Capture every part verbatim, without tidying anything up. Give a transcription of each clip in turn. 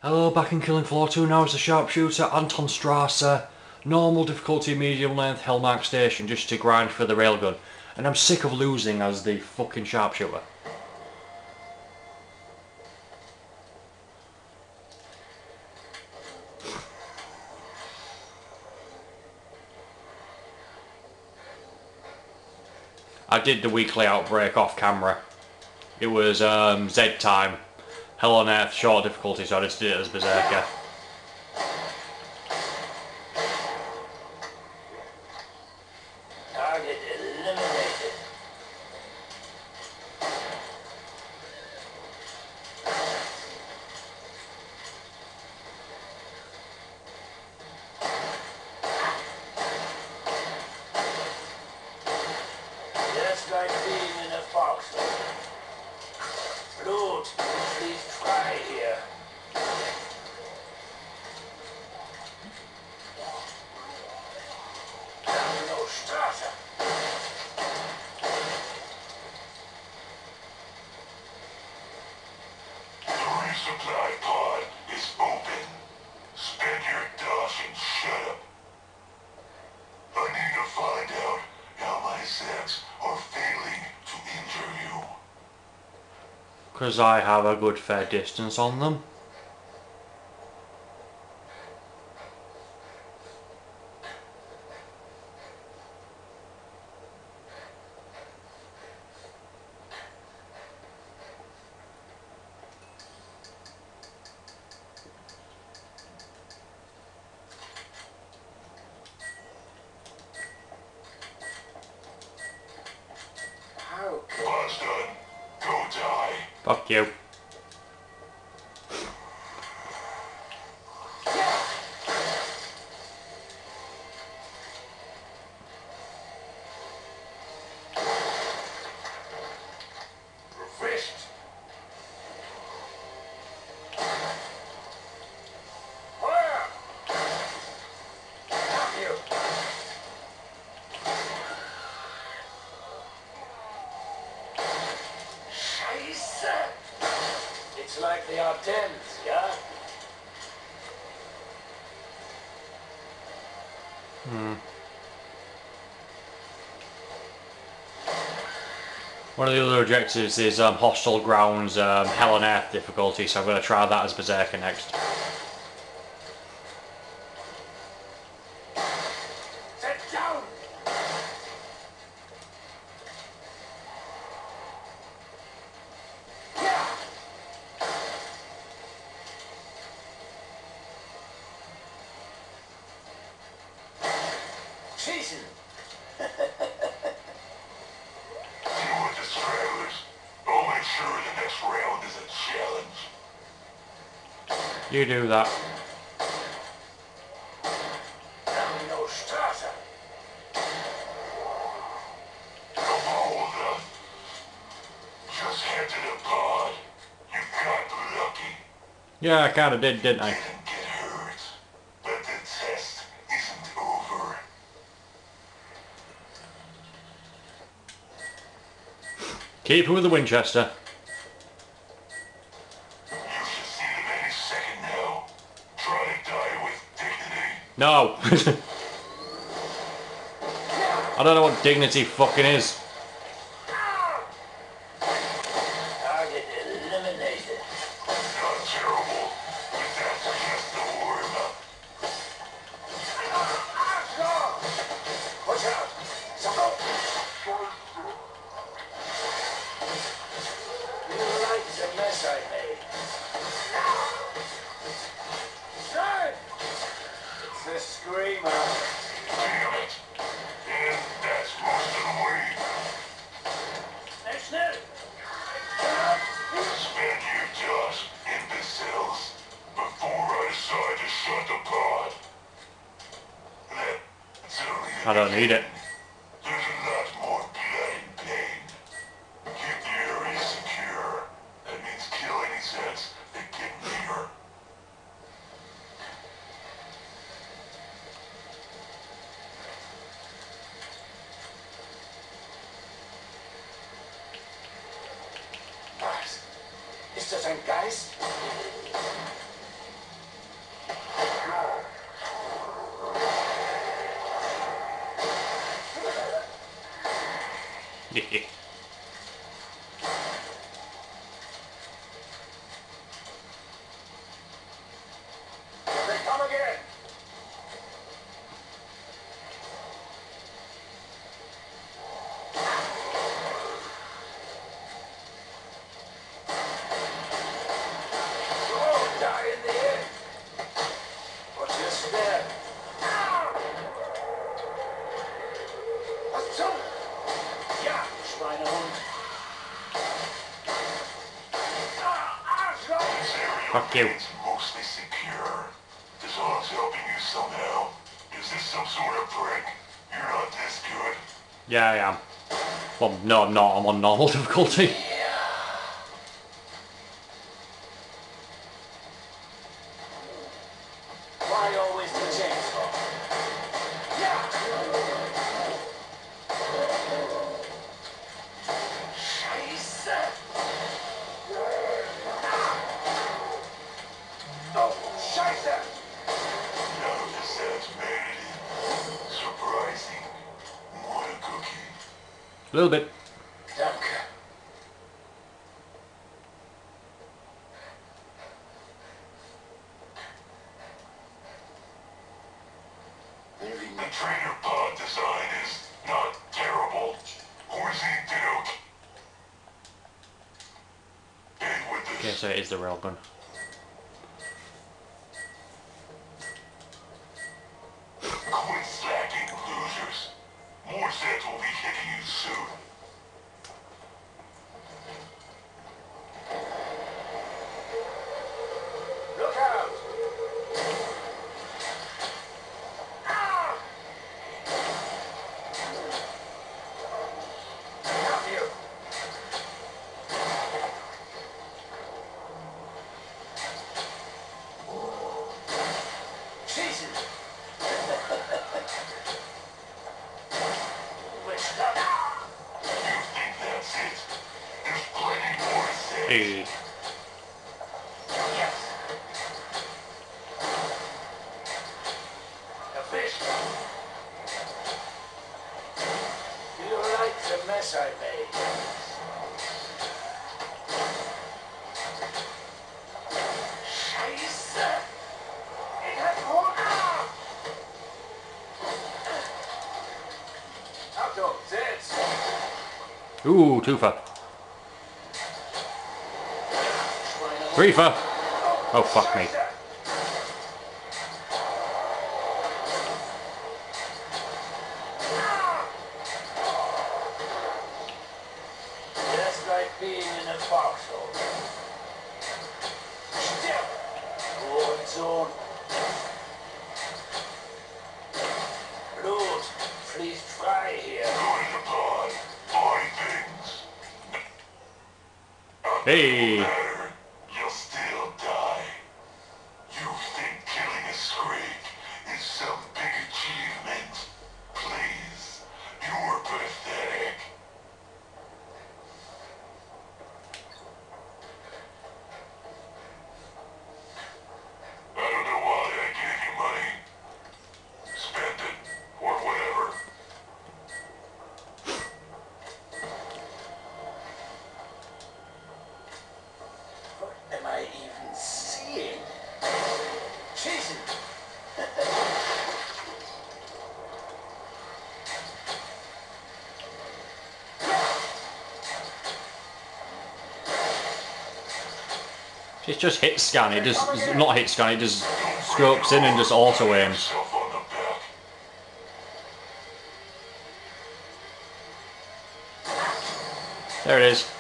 Hello, back in Killing Floor two now as the Sharpshooter, Anton Strasser, normal difficulty, medium length, Hellmark Station, just to grind for the Railgun. And I'm sick of losing as the fucking Sharpshooter. I did the weekly outbreak off camera. It was um, Z time, Hell on Earth, short difficulty, so I just did it as Berserker. Target eliminated. Just like being in a foxhole. Blood, please try here. No starter. The resupply pod is open. Spend your dosh and shut up. I need to find out how my Zaps are failing to injure you. Because I have a good fair distance on them. How could Pod's done. Go die. Fuck you. refreshed? Where? Not you. Scheiße! It's like the Ardennes, yeah? Hmm. One of the other objectives is um, Hostile Grounds, um, Hell on Earth difficulty, so I'm going to try that as Berserker next. Sit down! Yeah! Treason! Deal with the stragglers. I'll make sure the next round is a challenge. You do that. No starter. Come on, just head to the pod. You got lucky. Yeah, I kinda did, didn't I? Didn't get hurt. But the test isn't over. Keep it with the Winchester. You should see them any second now. Try to die with dignity. No! I don't know what dignity fucking is. Target eliminated. Not terrible, but that's just the warm-up. Watch out! Something! You like the mess I made. Shine! It's the screamer. Damn it. And that's most of the way. Next net! Spend your dust, imbeciles, before I decide to shut the pod. That's only the I don't need it. There's a lot more blood and pain. Keep the area secure. That means kill any sets that get near. Was? Ist das ein Geist? again. Oh, die in the end. What's your step? What's up? Yeah, Schweinehund. Ah, Arschloch! Fuck you. It's mostly secure. This arm's helping you somehow. Is this some sort of prank? You're not this good. Yeah, I am. Well, no, I'm not. I'm on normal difficulty. Why always the chainsaw? Yeah! Scheiße! Oh, Scheiße! None of the sets made it in. Surprising. Want a cookie? A little bit. Danke. The trainer pod design is not terrible. Horsey Duke. And with this. Okay, so it is the railgun. Quit slacking, losers. More sets will be hitting you soon. Look out! Ah! Have you? Jesus! Which stuff? You think that's it? There's plenty more sets. Hey. Yes. A fish. You like the mess I made? Scheiße! It had more. Ah! Achtung, sitz! Ooh, twofer. Threefer. Oh, fuck me. Scheiße! Just like being in a foxhole. Still, war zone. Blut fließt frei here. Go to the pod. Buy things. Hey. Matter. You'll still die. You think killing a Screek is some big achievement? Please. You're pathetic. I don't know why I gave you money. Spend it, or whatever. What am I even seeing? Jesus! It's just hit scan. It does not hit scan. It just scopes in and just auto aims. Yourself on the back. There it is.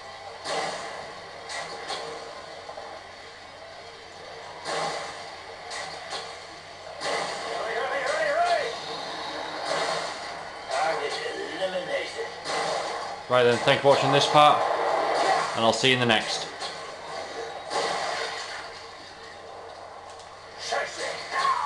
Hurry, hurry, hurry, hurry! Target eliminated. Right then, thank you for watching this part, and I'll see you in the next. Scheiße!